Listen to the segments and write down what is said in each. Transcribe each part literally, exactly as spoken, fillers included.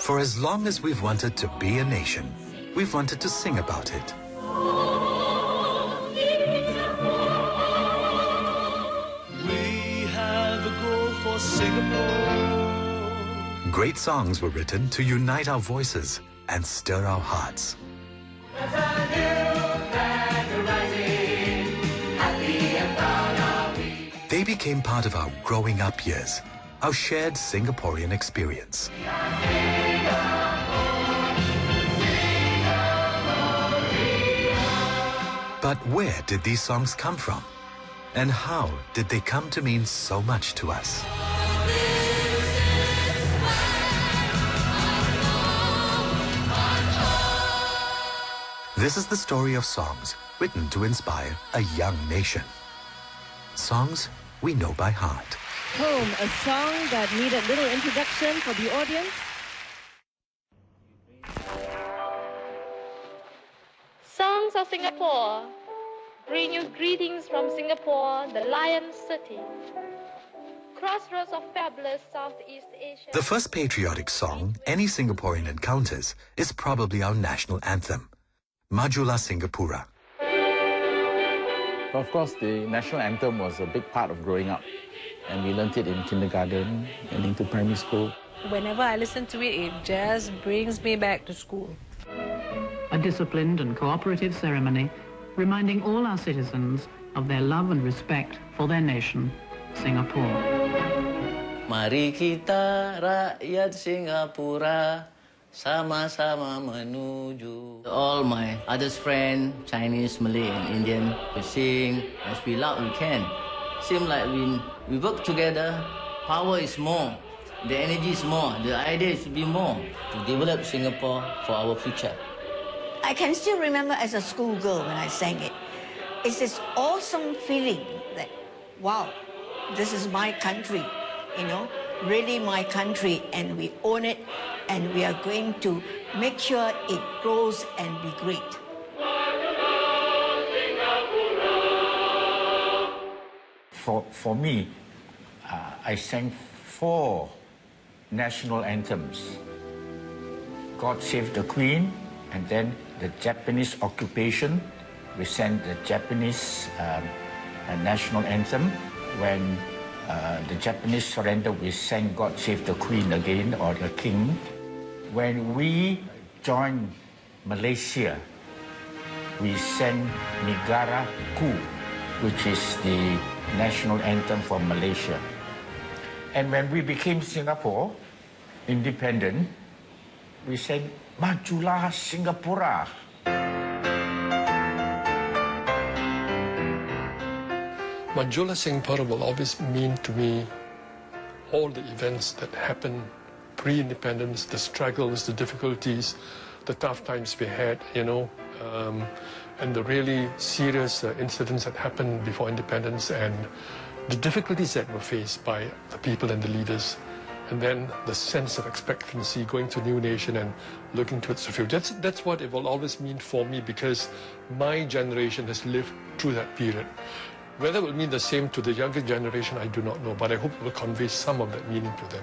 For as long as we've wanted to be a nation, we've wanted to sing about it. We have a goal for Singapore. Great songs were written to unite our voices and stir our hearts. There's a new flag rising, happy and proud are we. They became part of our growing up years, our shared Singaporean experience. But where did these songs come from? And how did they come to mean so much to us? This is the story of songs written to inspire a young nation. Songs we know by heart. Home, a song that needed little introduction for the audience. Songs of Singapore bring you greetings from Singapore, the Lion City. Crossroads of fabulous Southeast Asia. The first patriotic song any Singaporean encounters is probably our national anthem, Majulah Singapura. Of course, the national anthem was a big part of growing up, and we learnt it in kindergarten and into primary school. Whenever I listen to it, it just brings me back to school. A disciplined and cooperative ceremony reminding all our citizens of their love and respect for their nation, Singapore. Mari kita rakyat Singapura sama-sama menuju. All my others friends, Chinese, Malay and Indian, we sing as we loud we can. Seem like we, we work together, power is more, the energy is more, the idea is to be more, to develop Singapore for our future. I can still remember as a schoolgirl when I sang it. It's this awesome feeling that, wow, this is my country, you know, really my country, and we own it, and we are going to make sure it grows and be great. For, for me, uh, I sang four national anthems. God Save the Queen, and then the Japanese occupation. We sang the Japanese um, uh, national anthem. When uh, the Japanese surrendered, we sang God Save the Queen again, or the King. When we joined Malaysia, we sang Negara Ku, which is the national anthem for Malaysia. And when we became Singapore, independent, we sang Majulah Singapura. Majulah Singapura will always mean to me all the events that happened pre-independence, the struggles, the difficulties, the tough times we had, you know, um, and the really serious uh, incidents that happened before independence, and the difficulties that were faced by the people and the leaders, and then the sense of expectancy going to a new nation and looking towards the future. That's, that's what it will always mean for me, because my generation has lived through that period. Whether it will mean the same to the younger generation, I do not know, but I hope it will convey some of that meaning to them.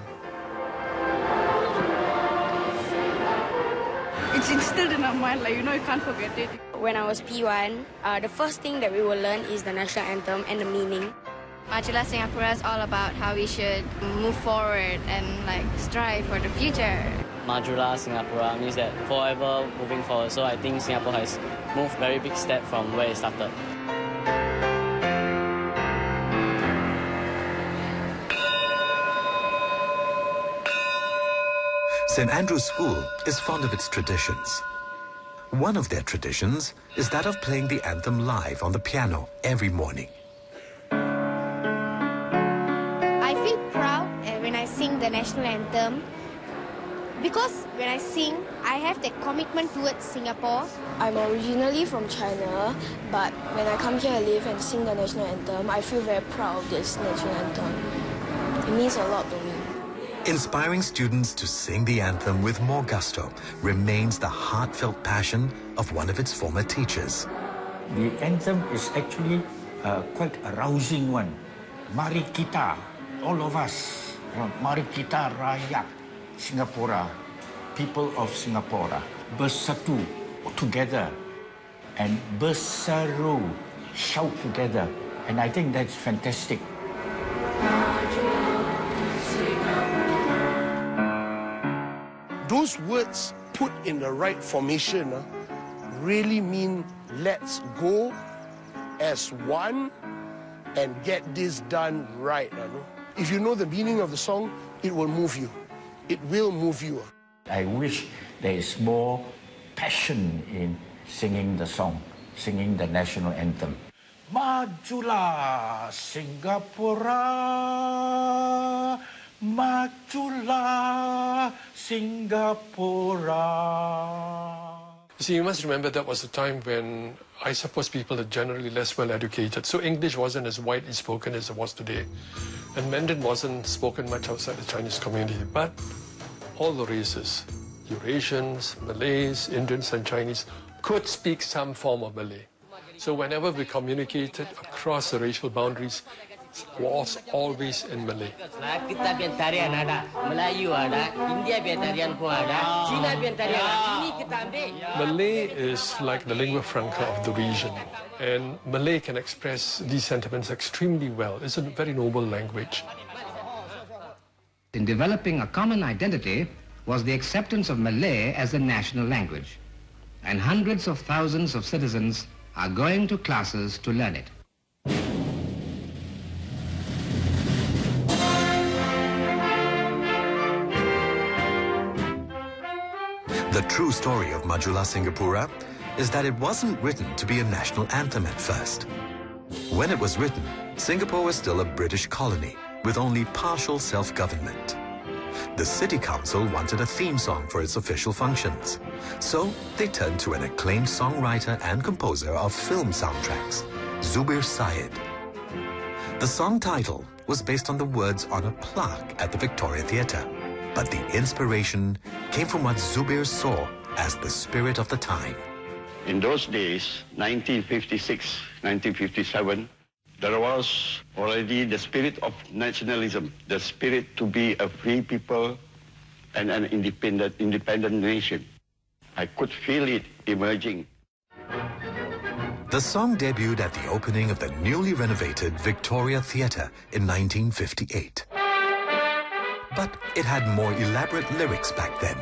It's instilled in our mind, like, you know, you can't forget it. When I was P one, uh, the first thing that we will learn is the national anthem and the meaning. Majulah Singapura is all about how we should move forward and like strive for the future. Majulah Singapura means that forever moving forward. So I think Singapore has moved a very big step from where it started. Saint Andrew's School is fond of its traditions. One of their traditions is that of playing the anthem live on the piano every morning. I feel proud when I sing the national anthem, because when I sing, I have the commitment towards Singapore. I'm originally from China, but when I come here and live and sing the national anthem, I feel very proud of this national anthem. It means a lot to me. Inspiring students to sing the anthem with more gusto remains the heartfelt passion of one of its former teachers. The anthem is actually uh, quite a rousing one. Mari kita, all of us, mari kita rakyat Singapura. people of Singapore bersatu together and berseru, shout together. And I think that's fantastic. Those words put in the right formation uh, really mean let's go as one and get this done right. Uh, no? If you know the meaning of the song, it will move you. It will move you. I wish there is more passion in singing the song, singing the national anthem. Majulah Singapura, Majulah Singapura. You see, you must remember that was a time when I suppose people are generally less well educated. So English wasn't as widely spoken as it was today. And Mandarin wasn't spoken much outside the Chinese community. But all the races, Eurasians, Malays, Indians and Chinese, could speak some form of Malay. So whenever we communicated across the racial boundaries, it was always in Malay. Malay is like the lingua franca of the region, and Malay can express these sentiments extremely well. It's a very noble language. In developing a common identity was the acceptance of Malay as a national language, and hundreds of thousands of citizens are going to classes to learn it. The true story of Majulah Singapura is that it wasn't written to be a national anthem at first. When it was written, Singapore was still a British colony with only partial self-government. The City Council wanted a theme song for its official functions, so they turned to an acclaimed songwriter and composer of film soundtracks, Zubir Said. The song title was based on the words on a plaque at the Victoria Theatre, but the inspiration came from what Zubir saw as the spirit of the time. In those days, nineteen fifty-six, nineteen fifty-seven, there was already the spirit of nationalism, the spirit to be a free people and an independent, independent nation. I could feel it emerging. The song debuted at the opening of the newly renovated Victoria Theatre in nineteen fifty-eight. But it had more elaborate lyrics back then.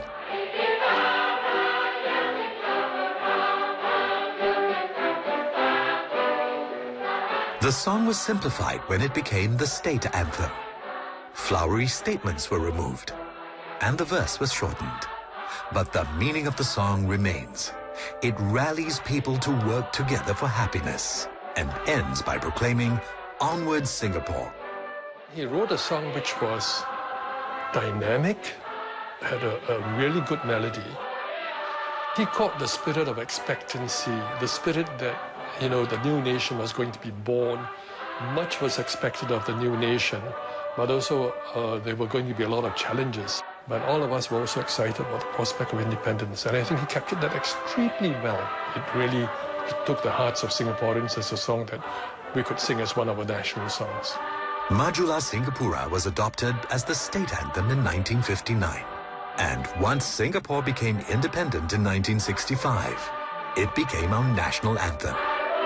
The song was simplified when it became the state anthem. Flowery statements were removed, and the verse was shortened. But the meaning of the song remains. It rallies people to work together for happiness and ends by proclaiming, "Onward Singapore." He wrote a song which was dynamic, had a, a really good melody. He caught the spirit of expectancy, the spirit that, you know, the new nation was going to be born. Much was expected of the new nation, but also uh, there were going to be a lot of challenges. But all of us were also excited about the prospect of independence, and I think he captured that extremely well. It really took the hearts of Singaporeans as a song that we could sing as one of our national songs. Majulah Singapura was adopted as the state anthem in nineteen fifty-nine. And once Singapore became independent in nineteen sixty-five, it became our national anthem.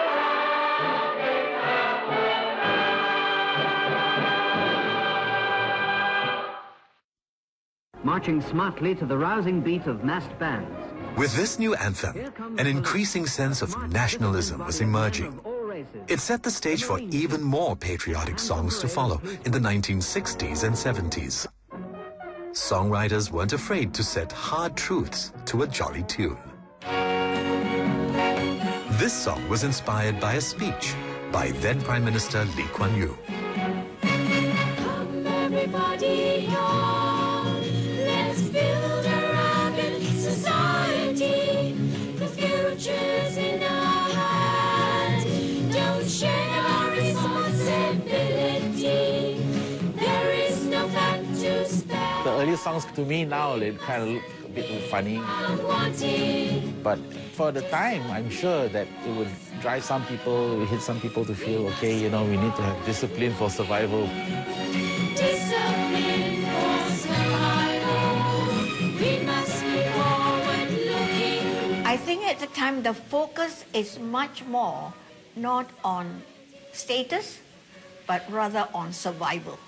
Marching smartly to the rousing beat of massed bands. With this new anthem, an increasing sense of nationalism was emerging. It set the stage for even more patriotic songs to follow in the nineteen sixties and seventies. Songwriters weren't afraid to set hard truths to a jolly tune. This song was inspired by a speech by then Prime Minister Lee Kuan Yew. Come everybody on, let's build a rugged society. The future's in our hands. Don't share our responsibility. There is no fat to spare. The early songs to me now, they kind of look a bit funny. But for the time, I'm sure that it would drive some people, hit some people to feel, okay, you know, we need to have discipline for survival. Discipline for survival. We must be at the time the focus is much more not on status, but rather on survival.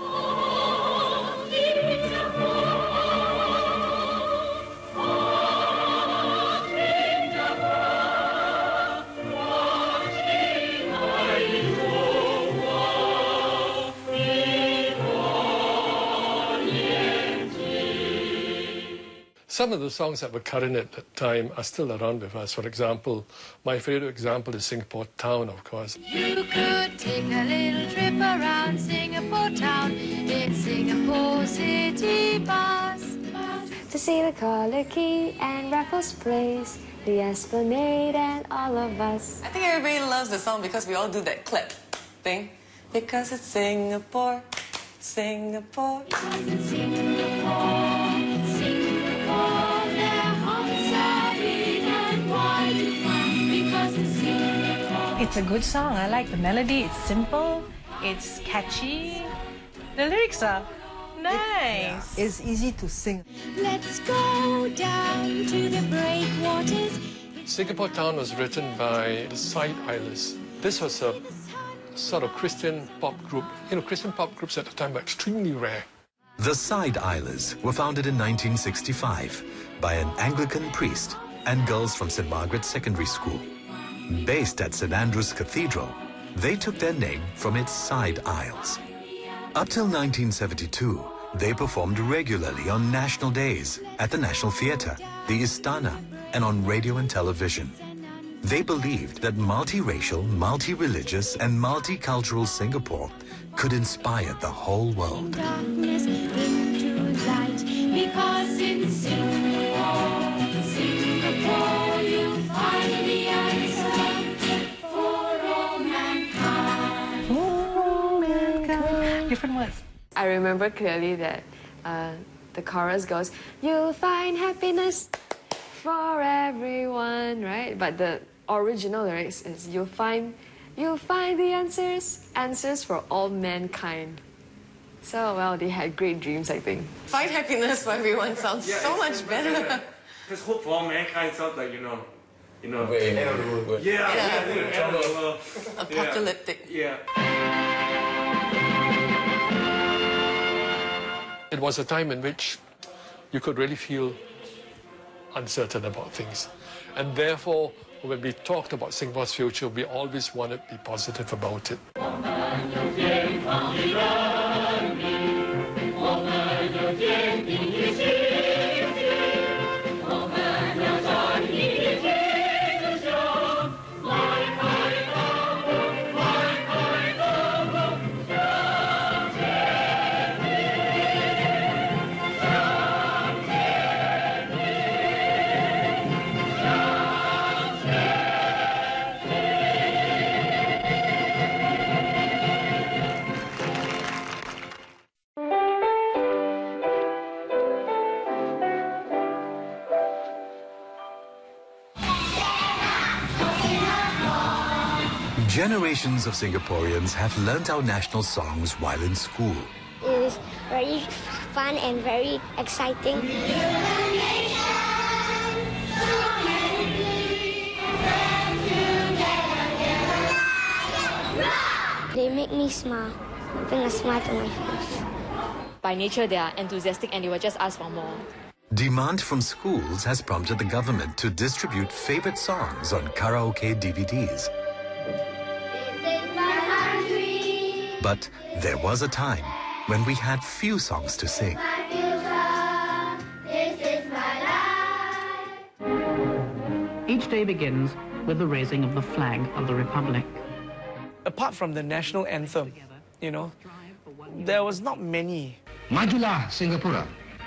Some of the songs that were current at that time are still around with us. For example, my favorite example is Singapore Town, of course. You could take a little trip around Singapore Town in Singapore City Bus. To see the Color Key and Raffles Place, the Esplanade and all of us. I think everybody loves the song because we all do that clap thing. Because it's Singapore, Singapore. Because it's Singapore. It's a good song. I like the melody. It's simple. It's catchy. The lyrics are nice. It's easy to sing. Let's go down to the breakwaters. Singapore Town was written by the Side Islanders. This was a sort of Christian pop group. You know, Christian pop groups at the time were extremely rare. The Side Islanders were founded in nineteen sixty-five by an Anglican priest and girls from Saint Margaret's Secondary School. Based at Saint Andrew's Cathedral, they took their name from its side aisles. Up till nineteen seventy-two, they performed regularly on national days at the National Theatre, the Istana, and on radio and television. They believed that multiracial, multi-religious, and multicultural Singapore could inspire the whole world. Darkness into light, because in Singapore, Singapore, you'll find the answer for all mankind. For all mankind. Different words. I remember clearly that uh, the chorus goes, "You'll find happiness for everyone," right? But the original lyrics is, "You'll find, you'll find the answers, answers for all mankind." So, well, they had great dreams, I think. Find happiness for everyone sounds Yeah, so much better. Because hope for all mankind sounds like, you know, you know, Way end of the world. Yeah, yeah, Yeah. yeah, end of the world. Apocalyptic. Yeah. It was a time in which you could really feel uncertain about things. And therefore, when we talked about Singapore's future, we always wanted to be positive about it. Generations of Singaporeans have learnt our national songs while in school. It is very fun and very exciting. They make me smile, bring a smile to my face. By nature, they are enthusiastic and they will just ask for more. Demand from schools has prompted the government to distribute favorite songs on karaoke D V Ds. But there was a time when we had few songs to sing. Each day begins with the raising of the flag of the Republic. Apart from the national anthem, you know, there was not many. Majulah Singapura.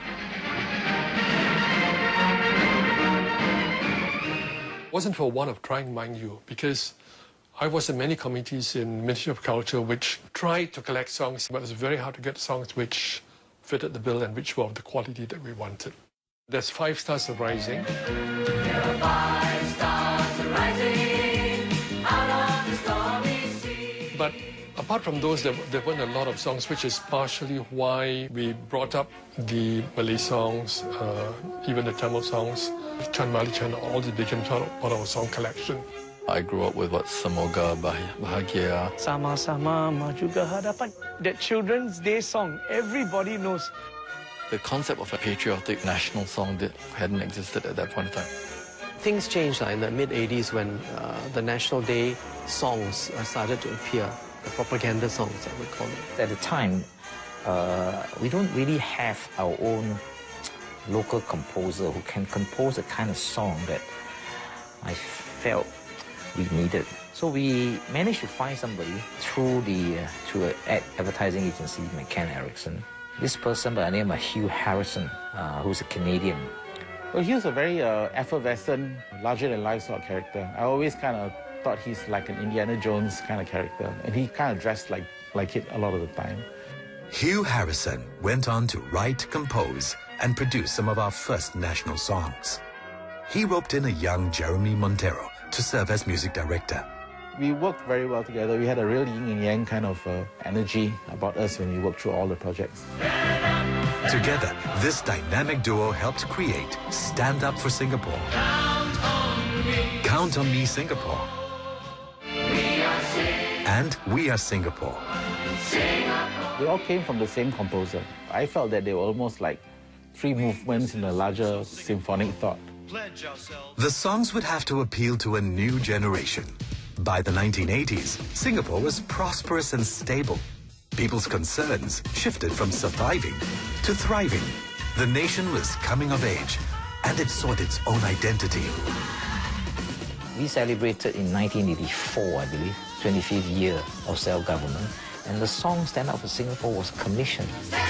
Wasn't for want of trying, mind you, because I was in many committees in Ministry of Culture which tried to collect songs, but it was very hard to get songs which fitted the bill and which were of the quality that we wanted. There's Five Stars of Rising. There are five stars rising out of the stormy sea. But a apart from those, there, there weren't a lot of songs, which is partially why we brought up the Malay songs, uh, even the Tamil songs. Chan Mali Chan, all this became part of our song collection. I grew up with what Semoga Bahagia. Sama-sama maju ke hadapan. That Children's Day song, everybody knows. The concept of a patriotic national song that hadn't existed at that point in time. Things changed uh, in the mid eighties when uh, the National Day songs uh, started to appear, the propaganda songs, I would call it. At the time, uh, we don't really have our own local composer who can compose a kind of song that I felt we needed. So we managed to find somebody through the uh, through an ad advertising agency, McCann Erickson. This person by the name of Hugh Harrison, uh, who's a Canadian. Well, he was a very uh, effervescent, larger-than-life sort of character. I always kind of thought he's like an Indiana Jones kind of character, and he kind of dressed like, like it a lot of the time. Hugh Harrison went on to write, compose, and produce some of our first national songs. He roped in a young Jeremy Monteiro to serve as music director. We worked very well together. We had a real yin and yang kind of uh, energy about us when we worked through all the projects. Together, this dynamic duo helped create Stand Up for Singapore. Count on me, Count on me Singapore. We are and We Are Singapore. Singapore. They all came from the same composer. I felt that they were almost like three movements in a larger symphonic thought. The songs would have to appeal to a new generation. By the nineteen eighties, Singapore was prosperous and stable. People's concerns shifted from surviving to thriving. The nation was coming of age, and it sought its own identity. We celebrated in nineteen eighty-four, I believe, twenty-fifth year of self-government, and the song Stand Up for Singapore was commissioned.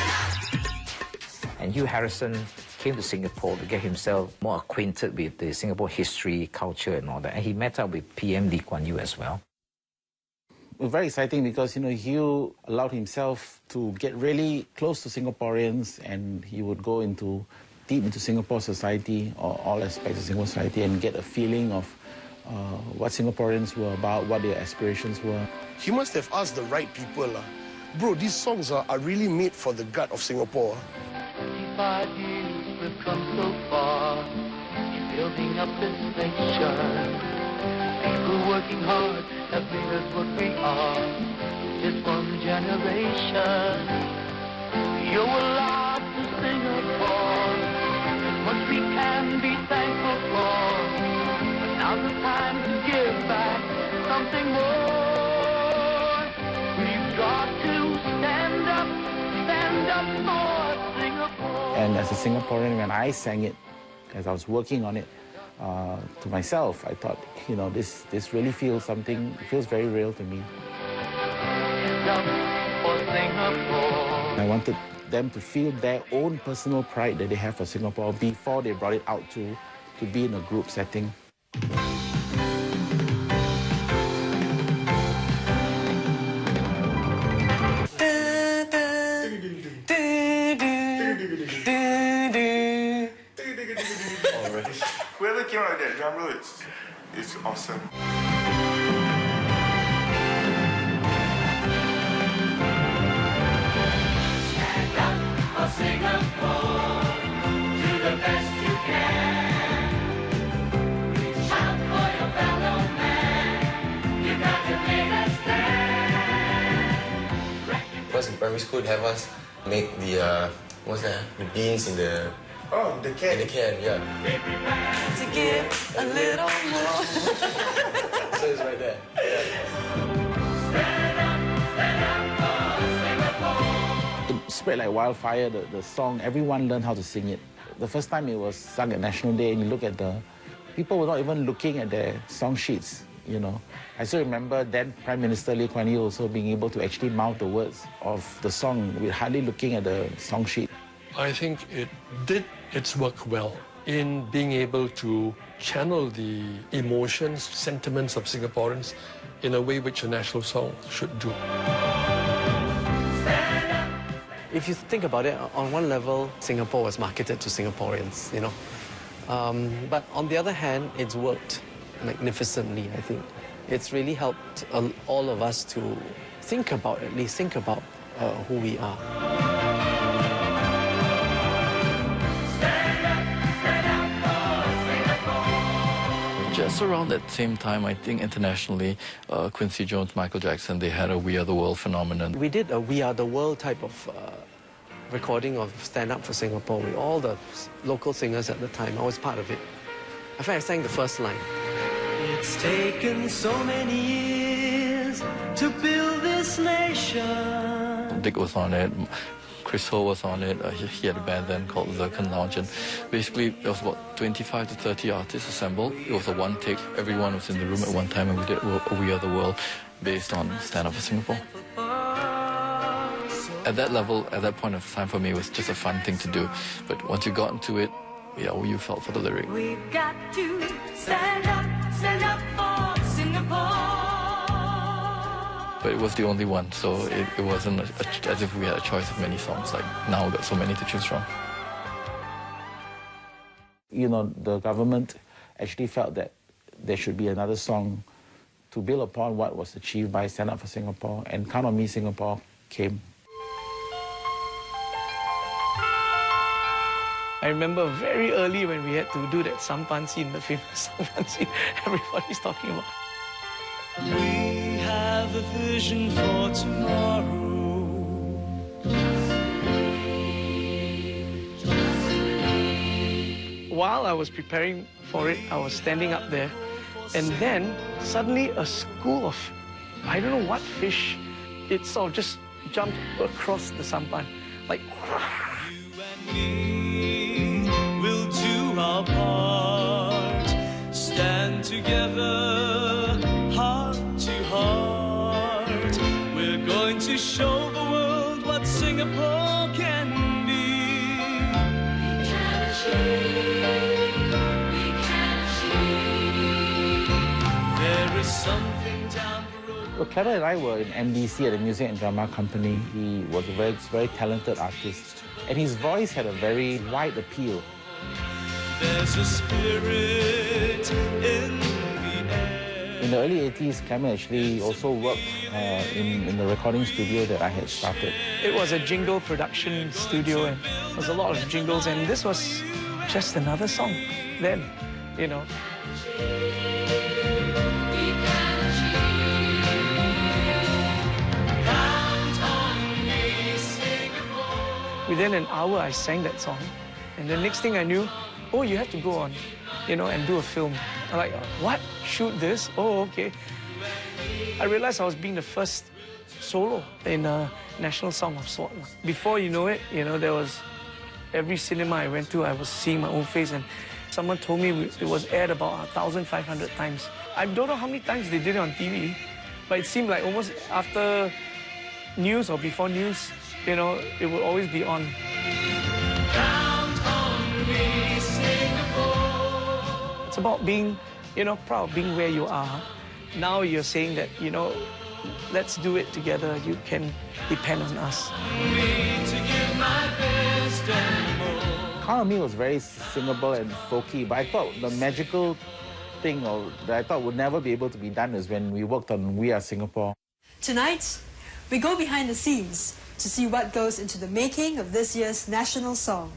And Hugh Harrison came to Singapore to get himself more acquainted with the Singapore history, culture, and all that. And he met up with P M Lee Kuan Yew as well. It was very exciting because, you know, Hugh allowed himself to get really close to Singaporeans, and he would go into deep into Singapore society, or all aspects of Singapore society, and get a feeling of uh, what Singaporeans were about, what their aspirations were. He must have asked the right people. Uh. Bro, these songs are, are really made for the gut of Singapore. Five years we've come so far in building up this nation. People working hard have made us what we are. Just one generation. You will love to Singapore. Much we can be thankful for. But now's the time to give back something more. We've got to stand up, stand up for Singapore. And as a Singaporean, when I sang it, as I was working on it, uh, to myself, I thought, you know, this, this really feels something, it feels very real to me. I wanted them to feel their own personal pride that they have for Singapore before they brought it out to, to be in a group setting. Whoever came out with that drum roll, it's, it's awesome. Stand up for Singapore, do the best you can. Reach out for your fellow man, you got to make a stand. First in primary school, they have us make the, uh, what's that, the beans in the... Oh, the can. In the can, yeah. To give a little more. So it's right there. Yeah. Stand up, stand up for Singapore. It spread like wildfire, the, the song. Everyone learned how to sing it. The first time it was sung at National Day, and you look at the... People were not even looking at their song sheets, you know. I still remember then Prime Minister Lee Kuan Yew also being able to actually mouth the words of the song with hardly looking at the song sheet. I think it did its work well in being able to channel the emotions, sentiments of Singaporeans in a way which a national song should do. If you think about it, on one level, Singapore was marketed to Singaporeans, you know. Um, but on the other hand, it's worked magnificently, I think. It's really helped uh, all of us to think about, at least think about uh, who we are. Just around that same time, I think internationally, uh, Quincy Jones, Michael Jackson, they had a We Are the World phenomenon. We did a We Are the World type of uh, recording of Stand Up for Singapore with all the local singers at the time. I was part of it. In fact, I sang the first line. It's taken so many years to build this nation. Dick was on it. Chris Ho was on it. Uh, he, he had a band then called Zircon Lounge, and basically there was about twenty-five to thirty artists assembled. It was a one take. Everyone was in the room at one time, and we did a We Are the World based on Stand Up for Singapore. At that level, at that point of time for me, it was just a fun thing to do. But once you got into it, yeah, well, you felt for the lyric. We've got to stand up, stand up for Singapore. But it was the only one, so it, it wasn't a, a, as if we had a choice of many songs. Like now we've got so many to choose from. You know, the government actually felt that there should be another song to build upon what was achieved by Stand Up for Singapore, and Count on Me Singapore came. I remember very early when we had to do that sampan scene, the famous sampan scene everybody's talking about. We have a vision for tomorrow. While I was preparing for it, I was standing up there, and then suddenly a school of, I don't know what fish, it sort of just jumped across the sampan, like. We'll do our part, stand together, heart to heart. We're going to show the world what Singapore can be. We can achieve, we can achieve. There is something down the road. Well, Clement and I were in M D C at the Music and Drama Company. He was a very, very talented artist, and his voice had a very wide appeal. There's a spirit in the air. In the early eighties, Clement actually also worked uh, in, in the recording studio that I had started. It was a jingle production studio, and there was a lot of jingles, and this was just another song then, you know. Within an hour, I sang that song, and the next thing I knew, oh, you have to go on, you know, and do a film. I'm like, what? Shoot this? Oh, okay. I realized I was being the first solo in a national song of sort. Before you know it, you know, there was every cinema I went to, I was seeing my own face, and someone told me it was aired about one thousand five hundred times. I don't know how many times they did it on T V, but it seemed like almost after news or before news, you know, it would always be on. It's about being, you know, proud, being where you are. Now you're saying that, you know, let's do it together. You can depend on us. Count on Me was very singable and folky, but I thought the magical thing or that I thought would never be able to be done is when we worked on We Are Singapore. Tonight, we go behind the scenes to see what goes into the making of this year's national song.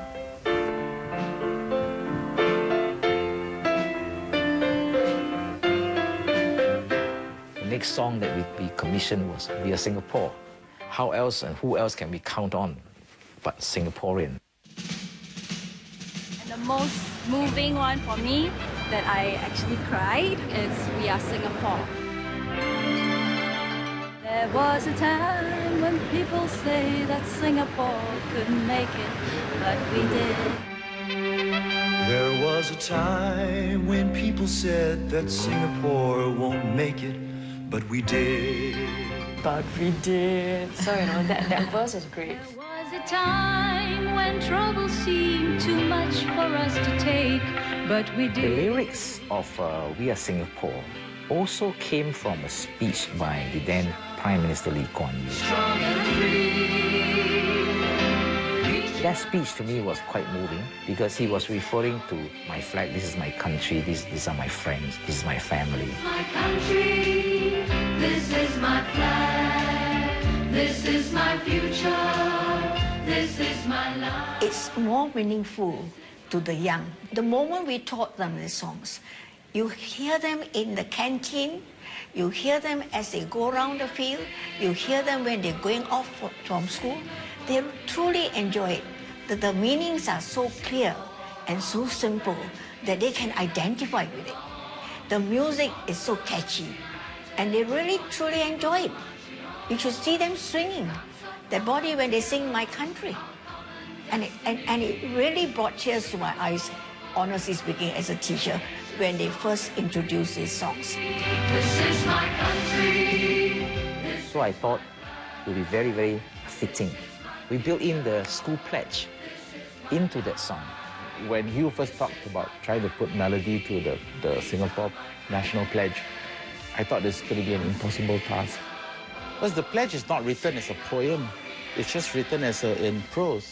The next song that we, we commissioned was We Are Singapore. How else and who else can we count on but Singaporean? And the most moving one for me that I actually cried is We Are Singapore. There was a time when people say that Singapore couldn't make it, but we did. There was a time when people said that Singapore won't make it, but we did. But we did. So, you know, that, that verse is great. There was a time when trouble seemed too much for us to take, but we did. The lyrics of uh, We Are Singapore also came from a speech by the then Prime Minister Lee Kuan Yew. That speech to me was quite moving because he was referring to my flag, this is my country, this, these are my friends, this is my family. My country, this is my flag. This is my future, this is my life. It's more meaningful to the young. The moment we taught them the songs, you hear them in the canteen, you hear them as they go around the field, you hear them when they're going off from school. They truly enjoy it. The, the meanings are so clear and so simple that they can identify with it. The music is so catchy, and they really truly enjoy it. You should see them swinging their body when they sing My Country. And it, and, and it really brought tears to my eyes, honestly speaking, as a teacher, when they first introduced these songs. This is my country. So I thought it would be very, very fitting. We built in the school pledge into that song. When Hugh first talked about trying to put melody to the, the Singapore National Pledge, I thought this was going to be an impossible task. Because the pledge is not written as a poem, it's just written as a, in prose.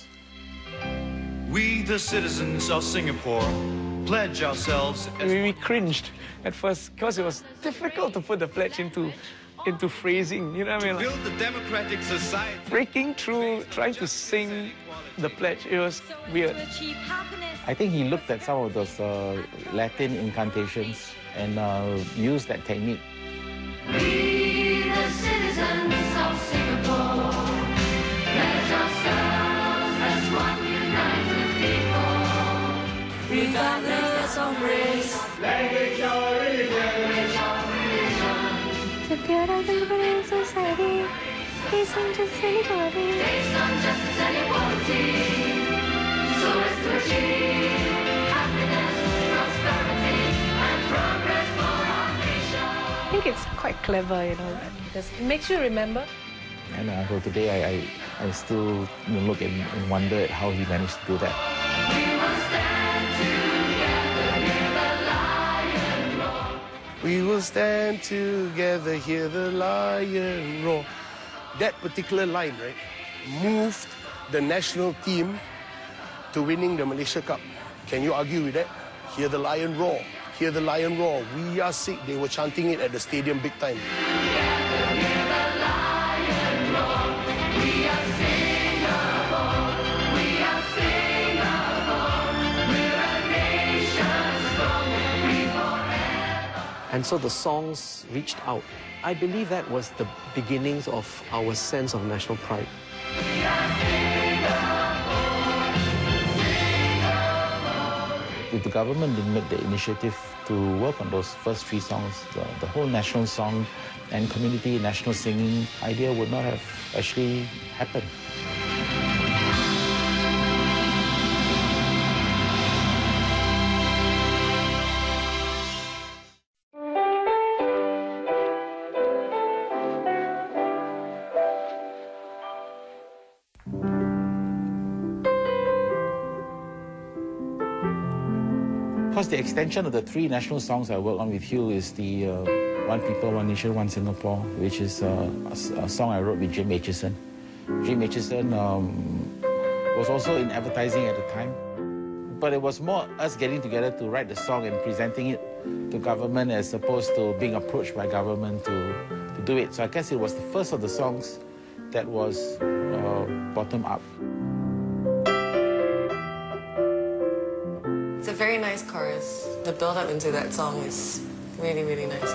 We, the citizens of Singapore, pledge ourselves. As we, we cringed at first because it was difficult to put the pledge into, into phrasing. You know what I mean? To build the democratic society. Breaking through, trying to sing the pledge, it was weird. I think he looked at some of those uh, Latin incantations and uh, used that technique. We, the citizens of Singapore, pledge ourselves as one united people, regardless of race, language or religion. To build a democratic society based on justice and equality, based on justice and equality, so as to achieve happiness, prosperity, and progress for our nation. I think it's quite clever, you know, because it makes you remember. And uh, so today I, I, I still you know, look and, and wonder at how he managed to do that. We will stand together, hear the lion roar. That particular line, right, moved the national team to winning the Malaysia Cup. Can you argue with that? Hear the lion roar, hear the lion roar. We are sick. They were chanting it at the stadium big time. And so the songs reached out. I believe that was the beginnings of our sense of national pride. If the government didn't make the initiative to work on those first three songs, the, the whole national song and community national singing idea would not have actually happened. Of course, the extension of the three national songs I worked on with Hugh is the uh, One People, One Nation, One Singapore, which is uh, a, a song I wrote with Jim Aitchison. Jim Aitchison um, was also in advertising at the time, but it was more us getting together to write the song and presenting it to government as opposed to being approached by government to, to do it. So I guess it was the first of the songs that was uh, bottom up. It's a very nice chorus. The build-up into that song is really, really nice.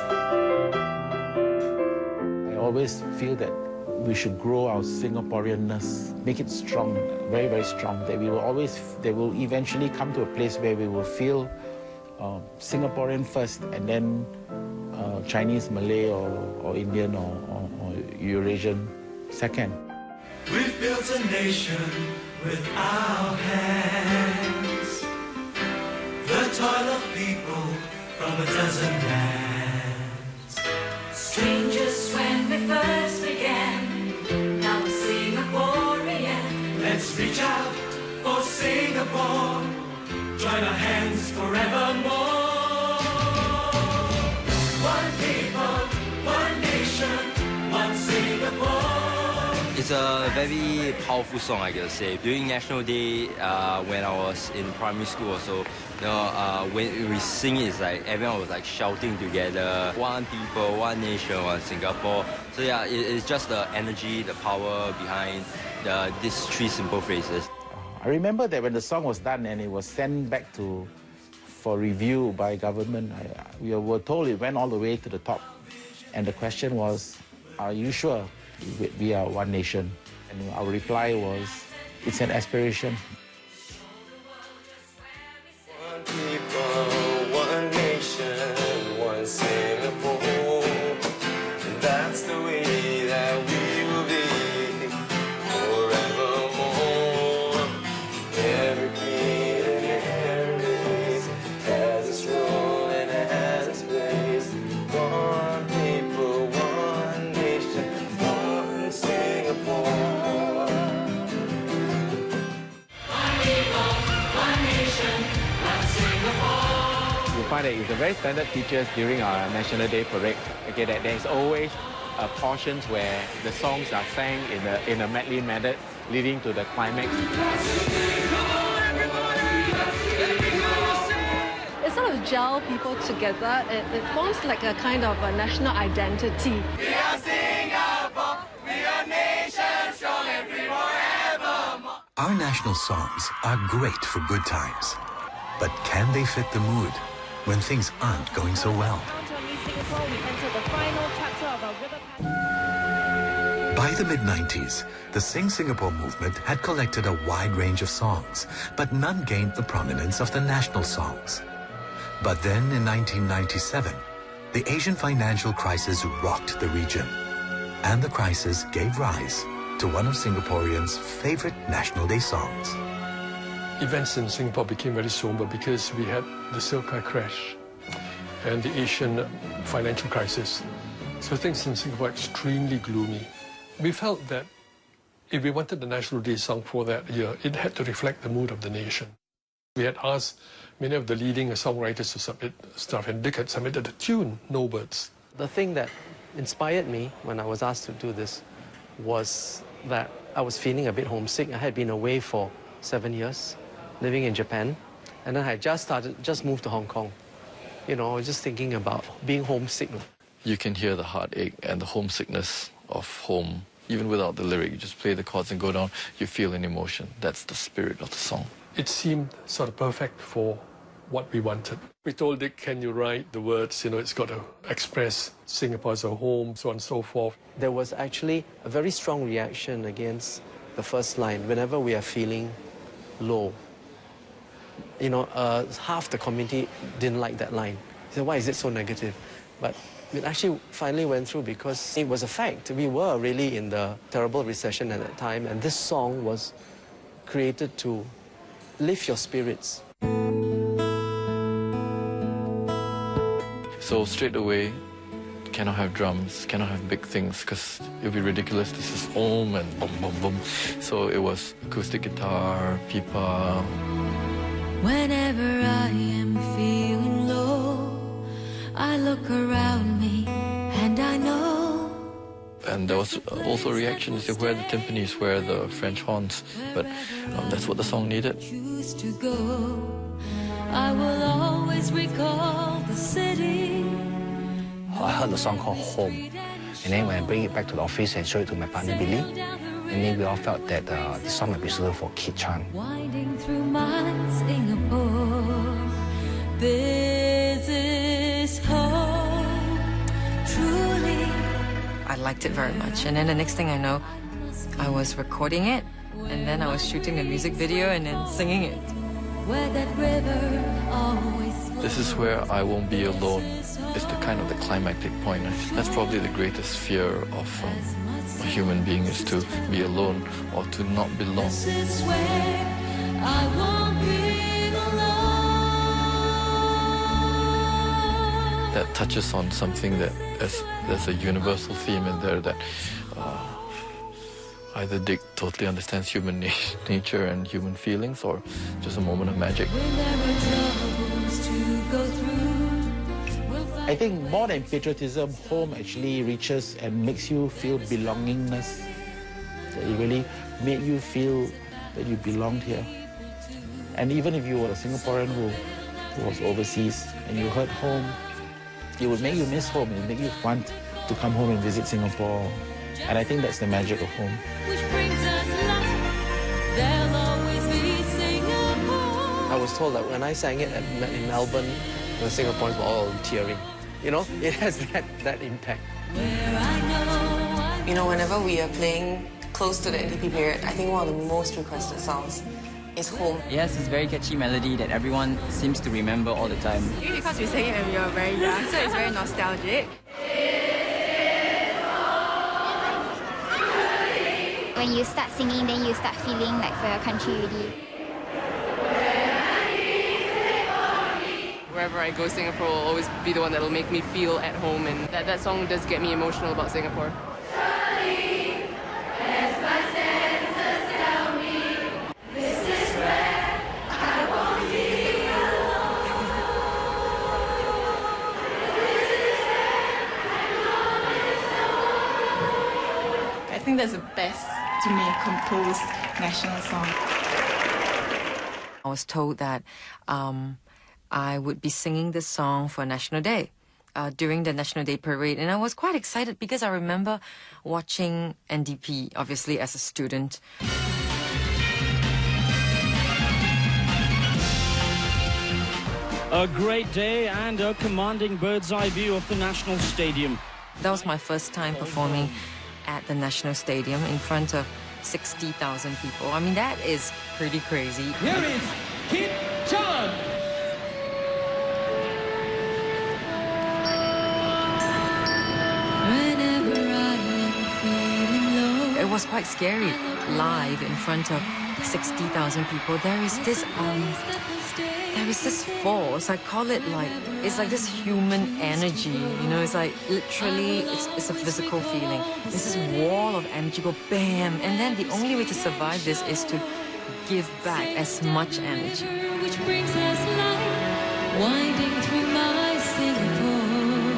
I always feel that we should grow our Singaporeanness, make it strong, very, very strong, that we will always, they will eventually come to a place where we will feel uh, Singaporean first and then uh, Chinese, Malay, or, or Indian, or, or, or Eurasian second. We've built a nation with our hands, the toil of people from a dozen lands. Strangers when we first began, now we're Singaporean. Let's reach out for Singapore, join our hands forevermore. One people, one nation, one Singapore. It's a very powerful song, I gotta say. During National Day, uh, when I was in primary school or so, you know, uh, when we sing it, it's like everyone was like shouting together, one people, one nation, one Singapore. So yeah, it, it's just the energy, the power behind the, these three simple phrases. I remember that when the song was done and it was sent back to for review by government, I, we were told it went all the way to the top. And the question was, are you sure we are one nation? And our reply was, it's an aspiration. One people, one nation, one Singapore. That's the way that we will be forevermore. Every beat and every race has its role and has its place. One people, one nation, one Singapore. One people, one nation, one Singapore. You find that it's a very standard feature during our National Day parade. Okay, that there's always uh, portions where the songs are sang in a in a medley method, leading to the climax. It sort of gel people together. It, it forms like a kind of a national identity. We are Singapore, we are nation strong and free forevermore. Our national songs are great for good times. But can they fit the mood when things aren't going so well? By the mid nineties, the Sing Singapore movement had collected a wide range of songs, but none gained the prominence of the national songs. But then in nineteen ninety-seven, the Asian financial crisis rocked the region. And the crisis gave rise to one of Singaporeans' favorite National Day songs. Events in Singapore became very somber because we had the Silk crash and the Asian financial crisis. So things in Singapore were extremely gloomy. We felt that if we wanted the National Day song for that year, it had to reflect the mood of the nation. We had asked many of the leading songwriters to submit stuff, and Dick had submitted a tune, No Birds. The thing that inspired me when I was asked to do this was that I was feeling a bit homesick. I had been away for seven years, living in Japan, and then I had just started, just moved to Hong Kong. You know, I was just thinking about being homesick. You can hear the heartache and the homesickness of home. Even without the lyric, you just play the chords and go down, you feel an emotion. That's the spirit of the song. It seemed sort of perfect for what we wanted. We told Dick, can you write the words? You know, it's got to express Singapore as a home, so on and so forth. There was actually a very strong reaction against the first line whenever we are feeling low. You know, uh, half the community didn't like that line. They said, why is it so negative? But it actually finally went through because it was a fact. We were really in the terrible recession at that time, and this song was created to lift your spirits. So straight away, cannot have drums, cannot have big things, because it would be ridiculous. This is home and boom, boom, boom. So it was acoustic guitar, pipa. Whenever I am feeling low, I look around me and I know. And there was also a reaction to say, where are the timpanis, where are the French horns? But um, that's what the song needed. Used to go, I will always recall the city. I heard the song called Home, and then when I bring it back to the office and show it to my partner Billy, and then we all felt that uh, this song might be suitable for Kid Chan. Winding through my Singapore, this is home, truly. I liked it very much, and then the next thing I know, I was recording it, and then I was shooting a music video and then singing it. Where that river always This is where I won't be alone. It's the kind of the climactic point. That's probably the greatest fear of um, a human being, is to be alone or to not belong. This is where I won't be alone. That touches on something that as, there's a universal theme in there that uh, either Dick totally understands human na nature and human feelings, or just a moment of magic. I think more than patriotism, home actually reaches and makes you feel belongingness. That it really made you feel that you belonged here. And even if you were a Singaporean who, who was overseas and you heard home, it would make you miss home. It would make you want to come home and visit Singapore. And I think that's the magic of home. I was told that when I sang it at, in Melbourne, the Singaporeans were all tearing. You know, it has that, that impact. You know, whenever we are playing close to the N D P period, I think one of the most requested songs is Home. Yes, it's a very catchy melody that everyone seems to remember all the time. Maybe because we sang it when we were very young, so it's very nostalgic. When you start singing, then you start feeling like for your country already. Wherever I go, Singapore will always be the one that will make me feel at home, and that, that song does get me emotional about Singapore. I think that's the best, to me, composed national song. I was told that um, I would be singing this song for National Day uh, during the National Day parade, and I was quite excited because I remember watching N D P, obviously as a student. A great day and a commanding bird's-eye view of the National Stadium. That was my first time performing at the National Stadium in front of sixty thousand people. I mean, that is pretty crazy. Here is Kit Chan. It was quite scary, live in front of sixty thousand people. There is this, um, there is this force, I call it like, it's like this human energy, you know, it's like literally, it's, it's a physical feeling. There's this wall of energy, go bam, and then the only way to survive this is to give back as much energy. Which brings us light, winding through my Singapore.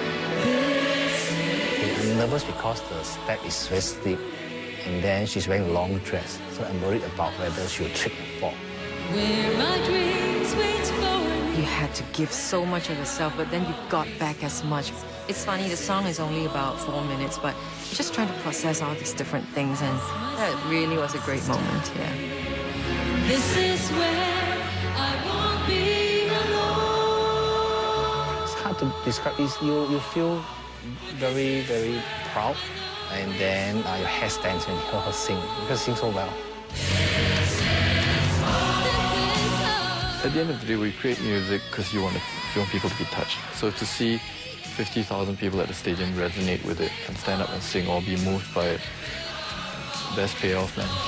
I'm nervous because the step is very steep, and then she's wearing a long dress, so I'm worried about whether she'll trip and fall. Where my dreams wait for me. You had to give so much of yourself, but then you got back as much. It's funny, the song is only about four minutes, but you're just trying to process all these different things, and that really was a great moment, yeah. This is where I won't be alone. It's hard to describe. It's, you, you feel very, very proud, and then uh, your hair stands when you hear her sing, because she sings so well. At the end of the day, we create music because you want to, you want people to be touched. So to see fifty thousand people at the stadium resonate with it and stand up and sing or be moved by it, best payoff, man.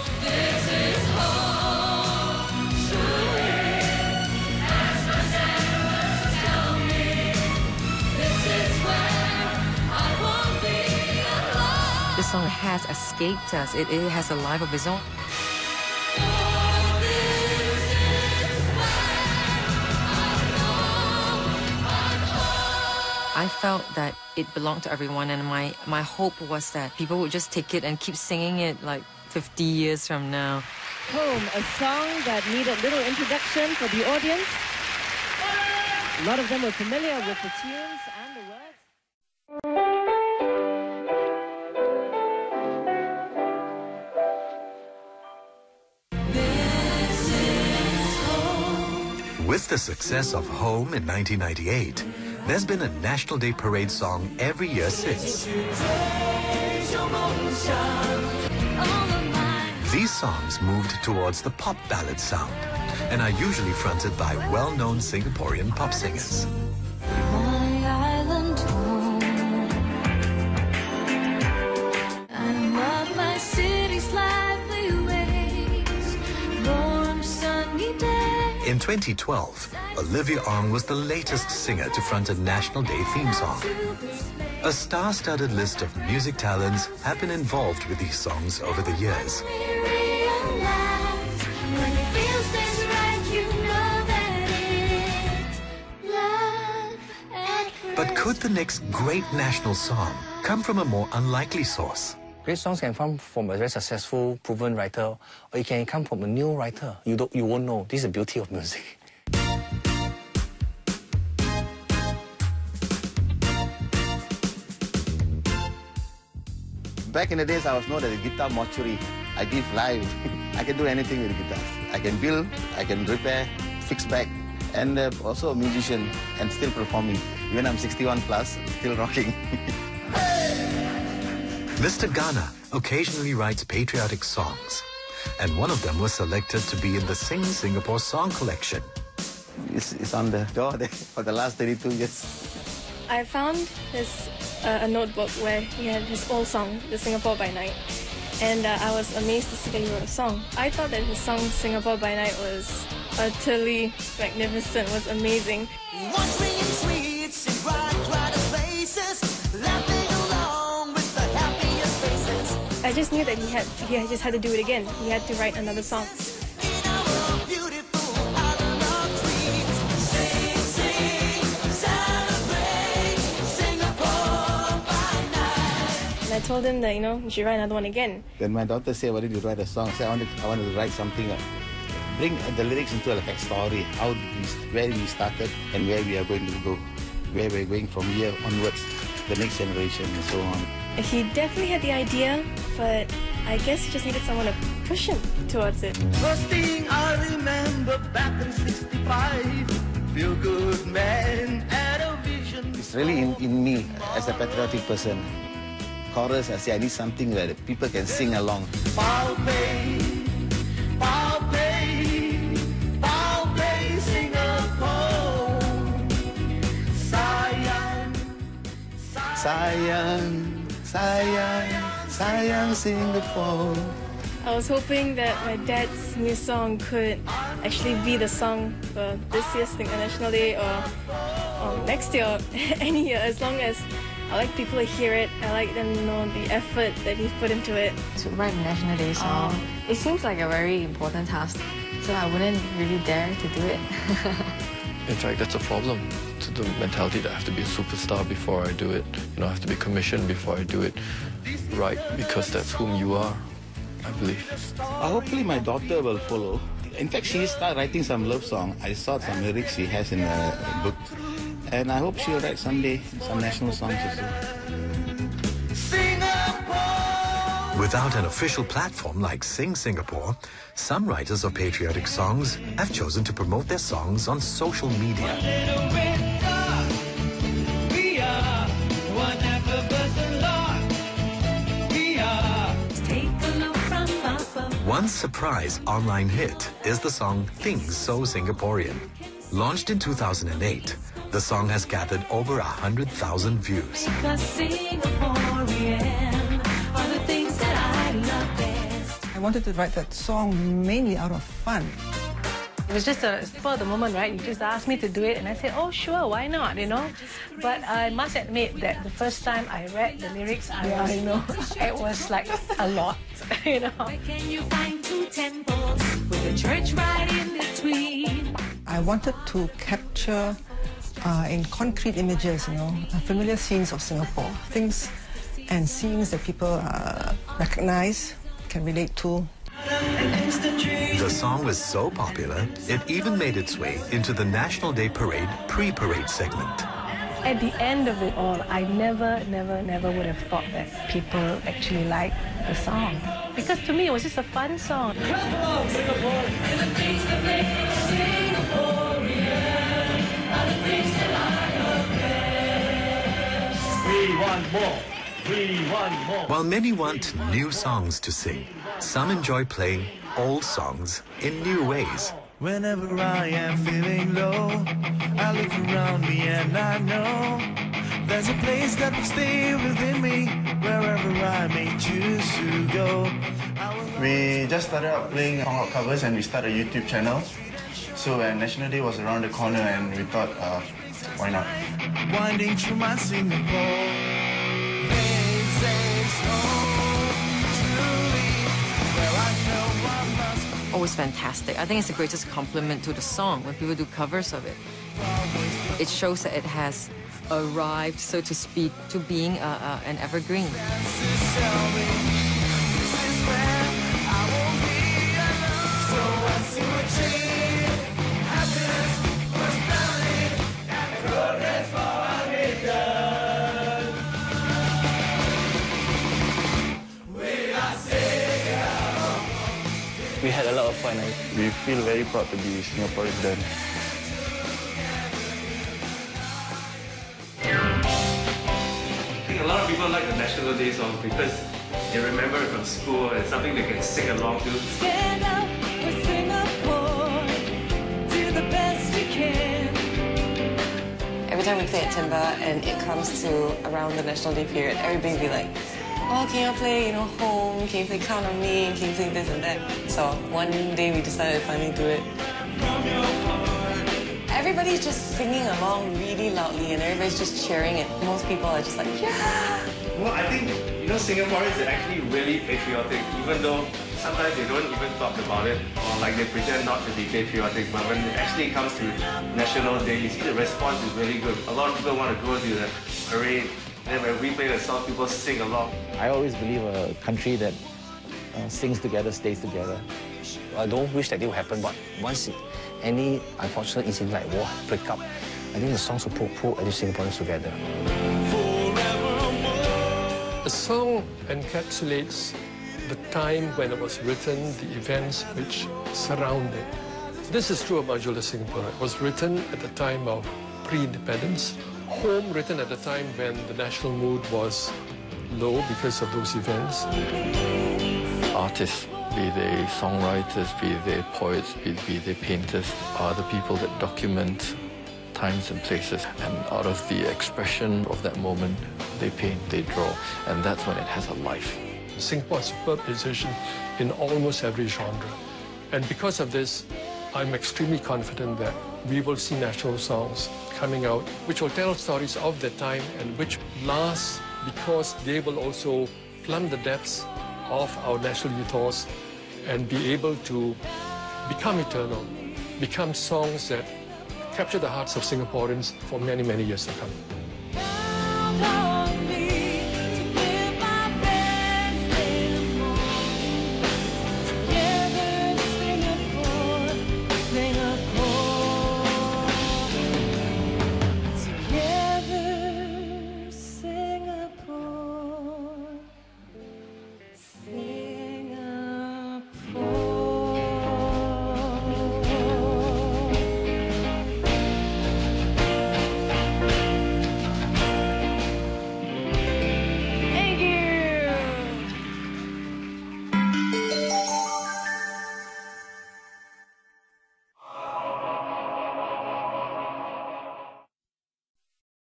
This song has escaped us. It, it has a life of its own. I felt that it belonged to everyone, and my, my hope was that people would just take it and keep singing it like fifty years from now. Home, a song that needed little introduction for the audience. A lot of them were familiar with the tunes and the words. With the success of Home in nineteen ninety-eight, there's been a National Day Parade song every year since. These songs moved towards the pop ballad sound and are usually fronted by well-known Singaporean pop singers. My island home. I love my city's lively ways. Warm sunny days. In twenty twelve, Olivia Ong was the latest singer to front a National Day theme song. A star-studded list of music talents have been involved with these songs over the years. But could the next great national song come from a more unlikely source? Great songs can come from a very successful, proven writer, or it can come from a new writer. You, don't, you won't know. This is the beauty of music. Back in the days, I was known as a guitar mortuary. I give live. I can do anything with the guitar. I can build, I can repair, fix back, and uh, also a musician and still performing. Even I'm sixty-one plus, still rocking. Mister Ghana occasionally writes patriotic songs, and one of them was selected to be in the Sing Singapore song collection. It's, it's on the door there for the last thirty-two years. I found his uh, a notebook where he had his old song, The Singapore by Night, and uh, I was amazed to see that he wrote a song. I thought that his song Singapore by Night was utterly magnificent, was amazing. I just knew that he had he just had to do it again. He had to write another song. I told him that, you know, you should write another one again. Then my daughter said, why did you write a song? I said, I wanted, I wanted to write something, uh, bring the lyrics into like a story, how we, where we started and where we are going to go, where we're going from here onwards, the next generation and so on. He definitely had the idea, but I guess he just needed someone to push him towards it. First thing I remember back in sixty-five, feel good man had a vision. It's really in, in me as a patriotic person. Chorus, I say I need something where people can sing along. Pow Bay, Pow Bay, Pow Bay, Singapore. Sayang, Sayang, sayang, sayang Singapore. I was hoping that my dad's new song could actually be the song for this year's International Day or, or next year or any year, as long as I like people to hear it. I like them to know the effort that he's put into it. To write a National Day song, um, it seems like a very important task, so I wouldn't really dare to do it. In fact, that's a problem. To the mentality that I have to be a superstar before I do it. You know, I have to be commissioned before I do it. Right, because that's whom you are, I believe. Uh, hopefully my daughter will follow. In fact, she started writing some love song. I saw some lyrics she has in the book. And I hope she'll write someday some national songs also. Without an official platform like Sing Singapore, some writers of patriotic songs have chosen to promote their songs on social media. One surprise online hit is the song Things So Singaporean. Launched in two thousand eight, the song has gathered over one hundred thousand views. I wanted to write that song mainly out of fun. It was just a spur of the moment, right? You just asked me to do it, and I said, oh, sure, why not, you know? But I must admit that the first time I read the lyrics, I, Yeah, was, I know. it was like a lot, you know? Can you find two temples with a church right in between? I wanted to capture uh, in concrete images, you know, uh, familiar scenes of Singapore, things and scenes that people uh, recognize, can relate to. The song was so popular, it even made its way into the National Day Parade pre-parade segment. At the end of it all, I never, never, never would have thought that people actually liked the song. Because to me, it was just a fun song. Come on, Singapore, in the things that make Singaporean, are the things that I love best. We want more. We want more. While many want new songs to sing, some enjoy playing old songs in new ways. Whenever I am feeling low, I look around me and I know there's a place that will stay within me wherever I may choose to go. We just started out playing Hong Kong covers and we started a YouTube channel. So when National Day was around the corner and we thought, uh, why not? Winding through my Singapore, this is home truly, where I know I must. Always fantastic. I think it's the greatest compliment to the song when people do covers of it. It shows that it has arrived, so to speak, to being a, a, an evergreen. We had a lot of fun. We feel very proud to be Singaporeans then. I think a lot of people like the National Day song because they remember it from school and something they can sing along to. Stand up for Singapore, do the best you can. Every time we play at Timber and it comes to around the National Day period, everybody will be like, oh, can you play, you know, Home? Can you play Count on Me? Can you play this and that? So one day we decided to finally do it. Everybody's just singing along really loudly and everybody's just cheering and most people are just like, yeah! Well, I think, you know, Singaporeans are actually really patriotic, even though sometimes they don't even talk about it or like they pretend not to be patriotic, but when it actually comes to National Day, you see the response is really good. A lot of people want to go to the parade. And when we play the song, people sing along. I always believe a country that uh, sings together stays together. I don't wish that it will happen, but once it, any unfortunate incident like war break up, I think the songs will pull, pull every Singaporeans together. A song encapsulates the time when it was written, the events which surround it. This is true of Majulah Singapura. It was written at the time of pre-independence. Home written at the time when the national mood was low because of those events. Artists, be they songwriters, be they poets, be, be they painters, are the people that document times and places. And out of the expression of that moment, they paint, they draw, and that's when it has a life. Singapore has superb musicians in almost every genre. And because of this, I'm extremely confident that we will see national songs coming out which will tell stories of the time and which last because they will also plumb the depths of our national ethos and be able to become eternal, become songs that capture the hearts of Singaporeans for many, many years to come.